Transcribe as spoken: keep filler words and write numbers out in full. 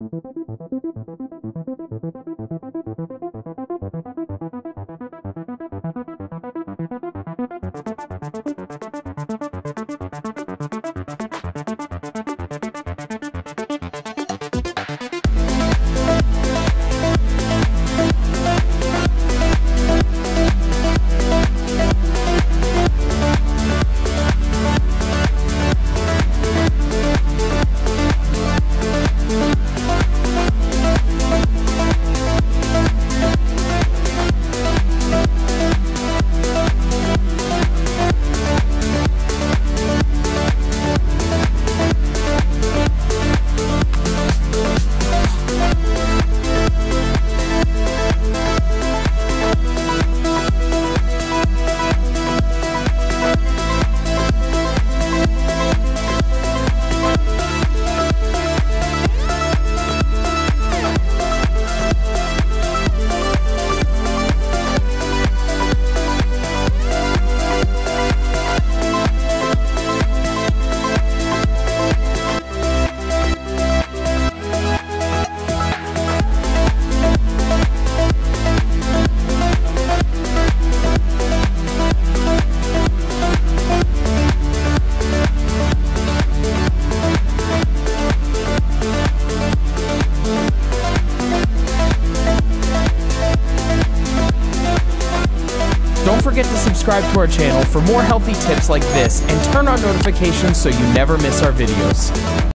Don't forget to subscribe to our channel for more healthy tips like this and turn on notifications so you never miss our videos.